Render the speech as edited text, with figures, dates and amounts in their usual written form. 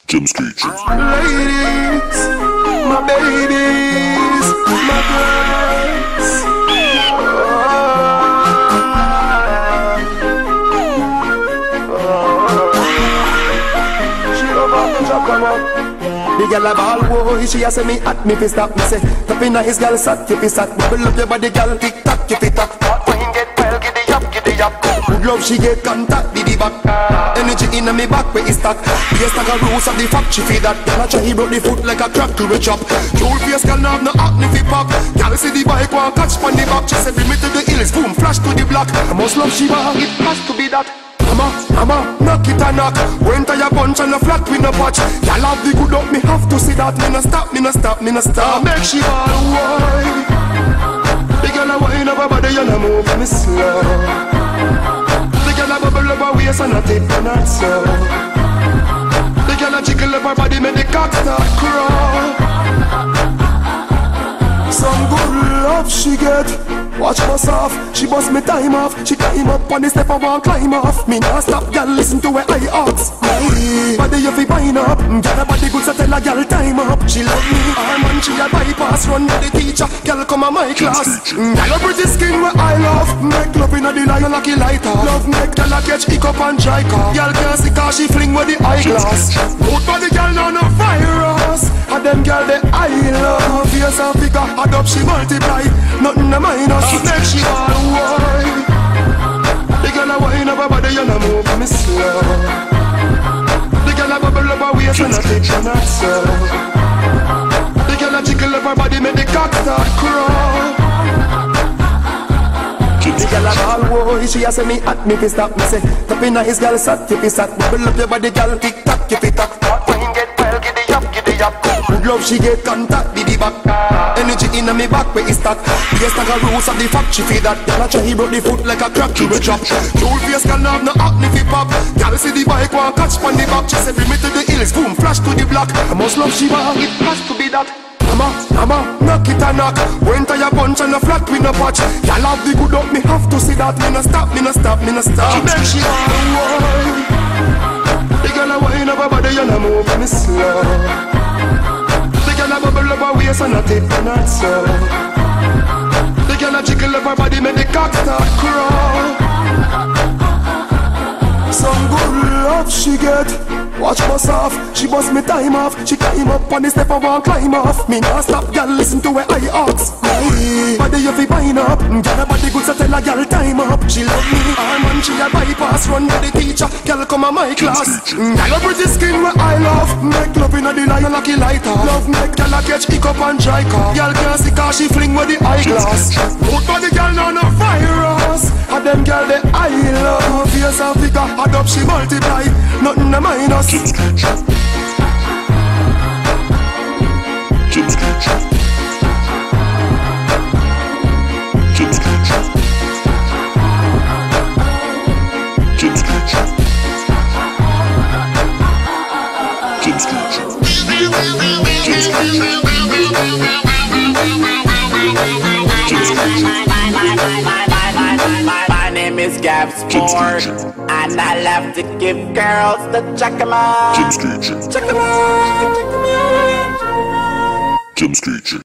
Jim Screecher. Ladies, my babies, my girls. She love how the job come up. The girl a ball boy, she a say me at me fi stop. Me say, top inna his girl sat, you fi sat. Bubble up your body, girl, tick tock, you fi tock. Wine get well, giddy up, giddy up. Good love, she get contact, diddy back. Energy inna me back, where is that? Yes, like a rose of the fact, she feel that. Girl a try, he broke the foot like a crack to the chop. Jewel face, girl, now have no acne fi pop. Girl see the bike, one catch pon the back. She say, bring me to the hills, boom, flash to the block. I must love she bag, it has to be that. Mama, knock it and knock. Went to your bunch and a flat with no patch. Y'all have the good up, me have to see that. Me no stop, me no stop, me no stop. Make she all wine. The girl a wine up her body and a move me slow. The girl a bubble up her waist and a tip and a toe. The girl a jiggle up her body, make the cock start crawl. Some good love she get. Watch us off, she bust me time off. She climb up on the step I won't climb off. Me nah stop, girl, listen to where I ask. Body you fi wind up, girl a body good so tell a girl time up. She love me, her man she a bypass. Run with the teacher, girl come a my class. Girl a pretty skin where I love. Make love inna the line like a lighter. Love make girl a catch hiccup and dry car. Girl can't see cause she fling with the eyeglass. Good body girl now no virus. And them girl they I love. Face and figure add up she multiply. Nothing to minus. Make she all wine. The girl a wine up her body and a move me slow. The girl a bubble up her waist and a tick and a toe. The girl a jiggle up her body, make the cock start crawl. The girl a ball boy, she a say me at me fi stop. Me say, top inna his girl sat, you fi sat. Bubble up your body, girl, tick tock, you fi tock. Wine get well, giddy up, giddy up. Good love, she get contact, diddy back. Energy inna me back, where is that? Yes, like a rose of the fact, she feel that. Girl a try, he broke the foot like a crack to the chop. Jewel face, girl, now have no acne fi pop. Girl see the bike, one catch pon the back. She say, bring me to the hills, boom, flash to the block. I must love she bag, it has to be that. Mama, knock it and knock. Went to your bunch and a flat with no patch. Y'all have the good up, me have to see that. Me no stop, me no stop, me no stop. Make she all wine. The girl a wine up her body and a move me slow. The girl a bubble up her waist and a tip and a toe. The girl a jiggle up her body, make the cock start crawl. Some good love she get. Watch us off, she bust me time off. She climb up on the step I won't climb off. Me nah stop, girl, listen to where I ask. Body you fi wind up, girl a body good so tell a girl time up. She love me, her man she a bypass. Run with the teacher, girl come a my class. Girl a pretty skin where I love. Make love inna the line like a lighter. Love make girl a catch hiccup and dry car. Girl can't see cause she fling with the eyeglass. Good body girl now no virus. And them girl they I love. Face and figure add up she multiply. Nothing to minus. Jim Screecher. Jim Screecher. Jim Screecher. Jim Screecher. Jim Screecher. Jim Screecher. My name is Gav Sport, and I love to give girls the check 'em out. Jim Screecher. Check 'em out. Jim Screecher.